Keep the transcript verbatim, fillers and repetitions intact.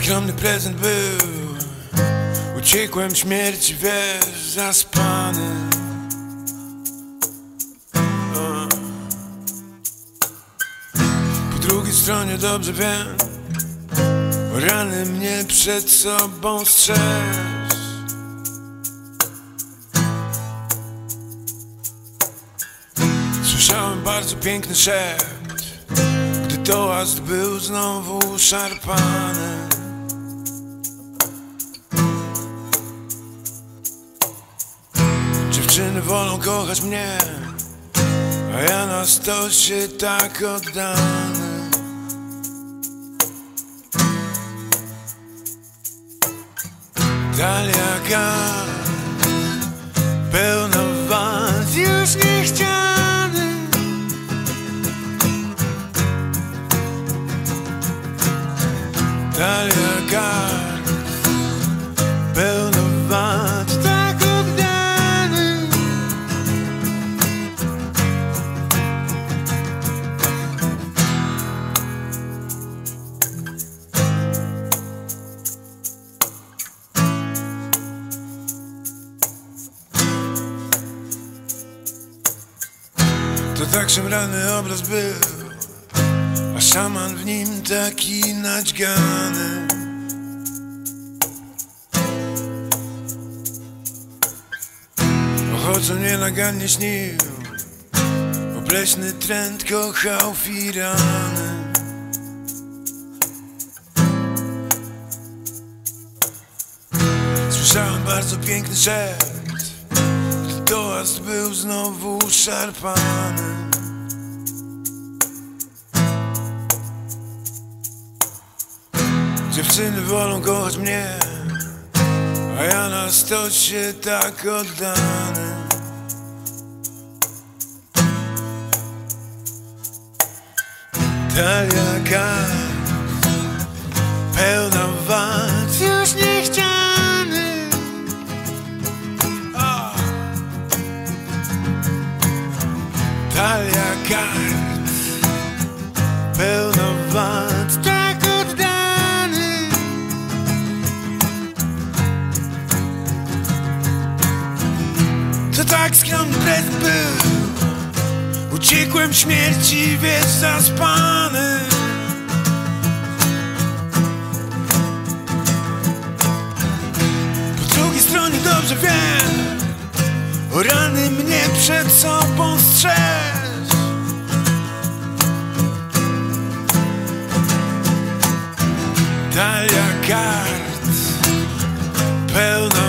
Skromny prezent był, uciekłem śmierci, wiesz, zaspany. O. Po drugiej stronie dobrze wiem, rany mnie przed sobą strzec. Słyszałem bardzo piękny szept, gdy toast był znowu szarpany. Dziewczyny wolą kochać mnie, a ja na stosie tak oddany. Daliaka pełna wad, już niechciany. Daliaka pełna wad, tak oddany. To tak szemrany obraz był, a szaman w nim taki naćgany. O co nienagannie śnił, obleśny trend kochał firany. Słyszałem bardzo piękny szept, gdy toast był znowu szarpany. Dziewczyny wolą kochać mnie, a ja na stosie tak oddany. Daliaka pełna wad, już niechciany. Oh. Daliaka pełna wad, tak oddany. To tak skromny prezent był, uciekłem śmierci, wiesz, zaspany. Po drugiej stronie dobrze wiem, o rany mnie przed sobą strzec. Talia kart pełna